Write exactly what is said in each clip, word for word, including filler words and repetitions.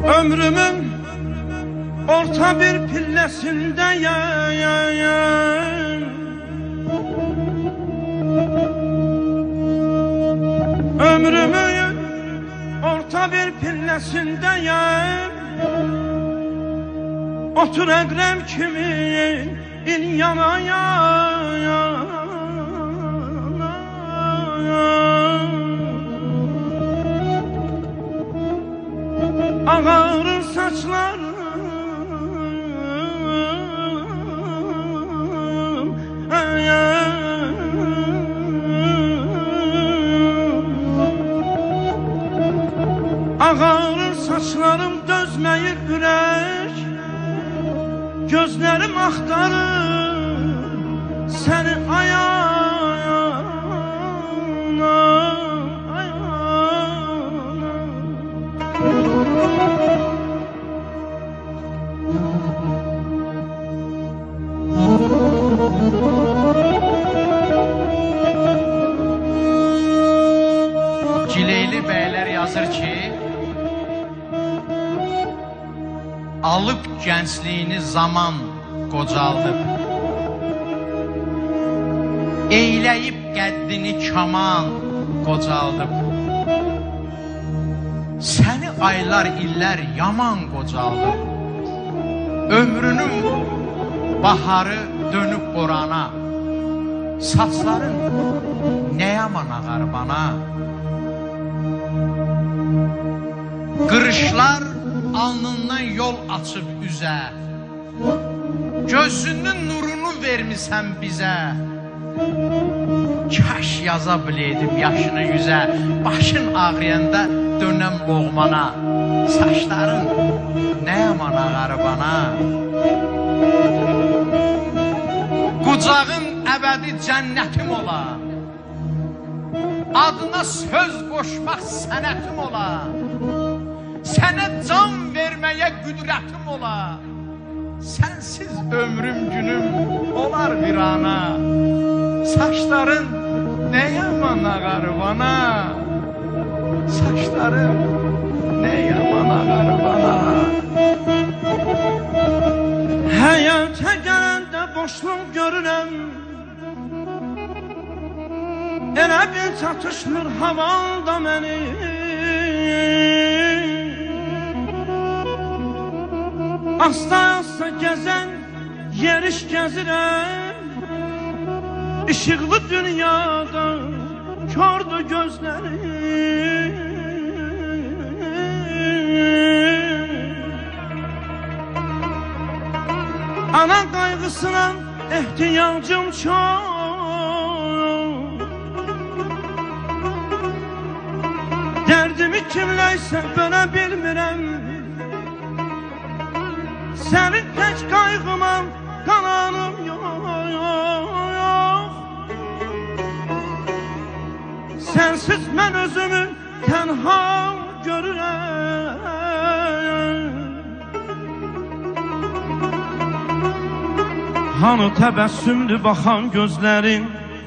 Ömrümün orta bir pillesindeyim. Ömrümün orta bir pillesindeyim. Otur ekrem kimin in yana yana. Ağarır saçlarım, ağarır saçlarım, dözmeyir ürək. Gözlerim axtarır seni ayağına, ayağına. Cileyli beyler yazır ki, alıp gençliğini zaman qocaldıb, eyləyib qəddini kaman qocaldıb, səni aylar illər yaman qocaldıb, ömrünün baharı dönüb qorana, saçların nə yaman ağar bana. Qırışlar alnından yol açıb üzə, gözünün nurunu vermisən bizə. Kaş yaza bileydim yaşını yüzə, başın ağrıyanda dönəm boğmana, saçların nə yaman ağar bana. Qucağın əbədi cənnətim ola, adına söz qoşmaq sənətim ola, sənə can verməyə qüdrətim ola, sənsiz ömrüm günüm olar virana. Saçların nə yaman ağar bana, saçların nə yaman ağar bana. Həyata gələndə boşluq görürəm, elə bir çatışmır havanda məni. Asta-asta gəzən yeriş gəzirəm, İşıqlı dünyada kördü gözlərim. Ana qayğısına ehtiyacım çox, dərdimi kimləysə bölə bilmirəm. Sənin tək qayğıma qalanım yox. Sənsiz mən özümü tənha görürəm. Hanı təbəssümdür baxan gözlərin,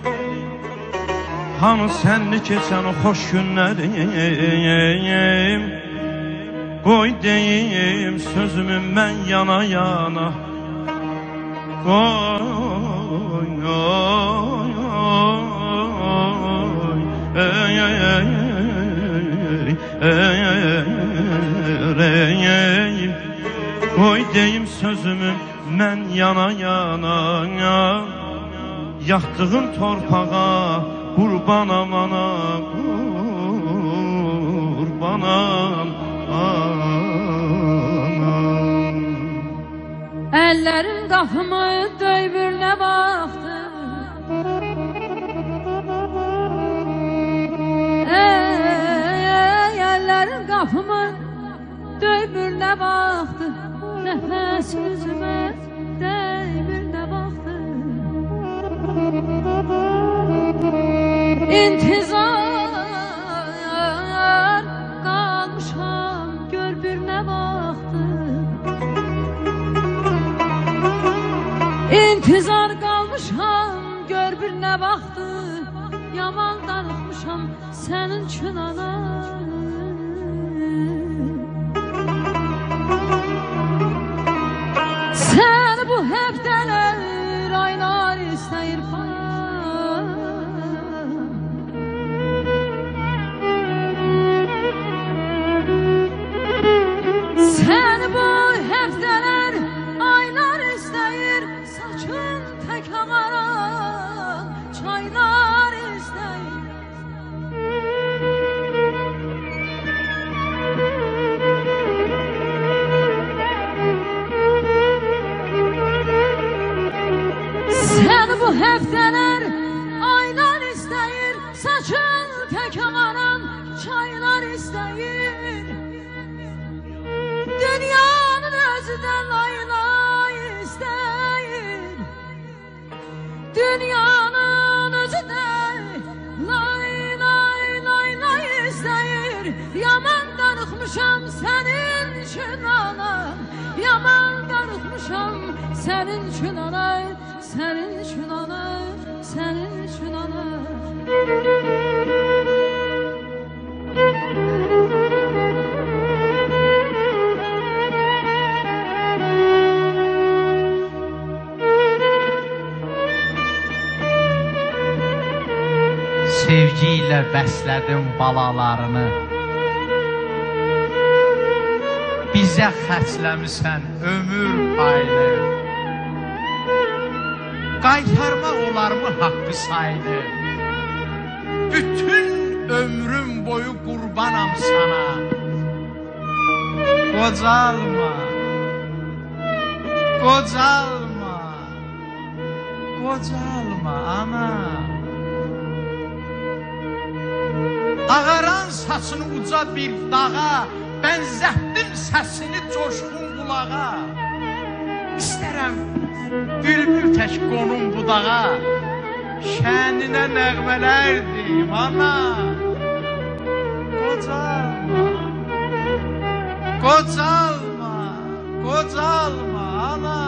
hanı sənli keçən o xoş günlərim. Qoy deyim sözümü mən yana yana, qoy, oy, oy, ey, ey, ey, ey, ey. Qoy deyim sözümü mən yana yana, yatdığın torpağa qurbanam ana, qurbanam. Əllərim qapımı döybürünə baxdı, ey, əllərim qapımı döybürünə baxdı, nəfəs üzümə dəybürünə baxdı. İntizar qalmışam, gör birnə baxdı. İntizar qalmışam, gör birnə baxdı. Yaman darıxmışam sənin üçün ana. həftələr, aylar istəyir panam. Sən bu həftələr, aylar istəyir, saçın tək ağaran, çaylar istəyir. Sən bu həftələr, aylar istəyir, saçın tək ağaran, çaylar istəyir. Dünyanın özü də laylay istəyir. Dünyanın özü də lay lay lay lay istəyir. Yaman darıxmışam sənin üçün anam, yaman darıxmışam sənin üçün anam, sənin üçün anam, sənin üçün anam. Sevgi ilə bəslədim balalarını, bizə xərcləmisən ömür payını. Qaytarmaq olarmı haqqı saydı? Bütün ömrüm boyu qurbanam sana. Qocalma, qocalma, qocalma ana. Ağaran saçını uca bir dağa, bənzətdim səsini coşqun qulağa. İstərəm bülbül tək qonum budağa, şəninə nəğmələr deyim ana. Qocalma, qocalma, qocalma ana.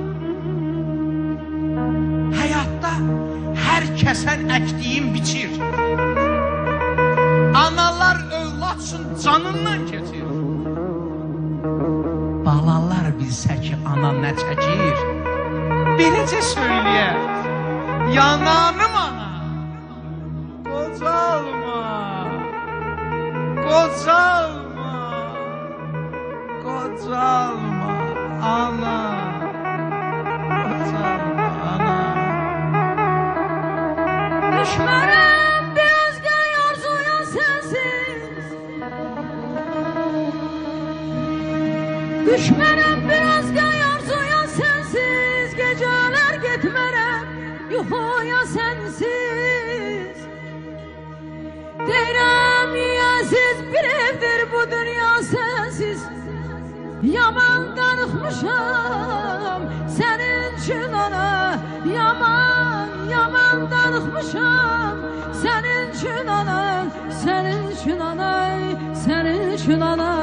Həyatda hər kəsən əkdiyim biçir, analar övlad üçün canından keçir. Balalar bilsə ki, ana nə çəkir, beləcə söyləyər, yananım ana. Qocalma, qocalma, qocalma ana. Qocalma ana. Düşmərəm bir özgə arzuyan sənsiz, düşmərəm bir özgə arzuyan sənsiz, gecələr getmərəm yuxuya sənsiz. Deyirəm yiyəsiz bir evdir bu dünya sənsiz, yaman darıxmışam sənin üçün ana. Yaman, yaman darıxmışam sənin üçün ana, sənin üçün ana, sənin üçün ana.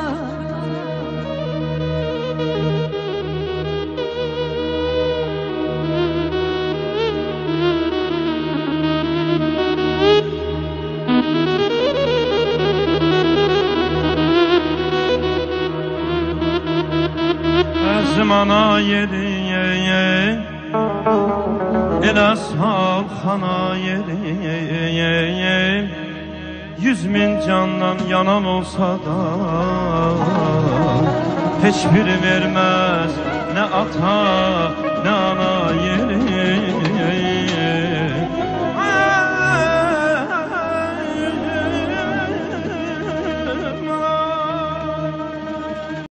Əzmana yedi elə sal xana yedi, yüz min candan yanan olsa da heç biri verməz nə ata